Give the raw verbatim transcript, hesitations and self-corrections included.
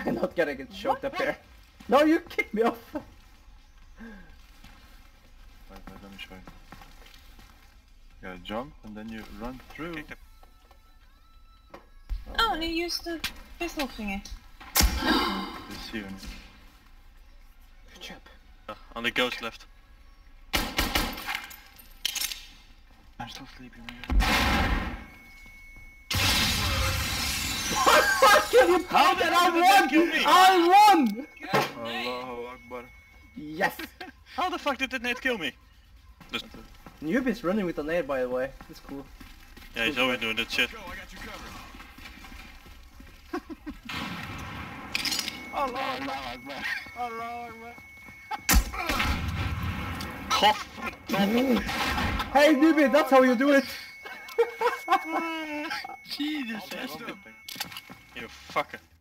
I'm not gonna get choked up here. No, you kicked me off! Wait, wait, let me show you. You gotta jump and then you run through. Kick them. Oh, and you used the pistol thingy. You see him. Good job. Uh, only ghost left. I'm still sleepy, man. Fucking you How played did and I that kill won! me? I won! Allahu Akbar. Yes! How the fuck did that nade kill me? Just, Newbie's running with the nade, by the way. That's cool. yeah, he's always doing that shit. Allahu Akbar. Allahu Akbar. Cough! Hey Newbie, that's how you do it! Jesus! You fucker.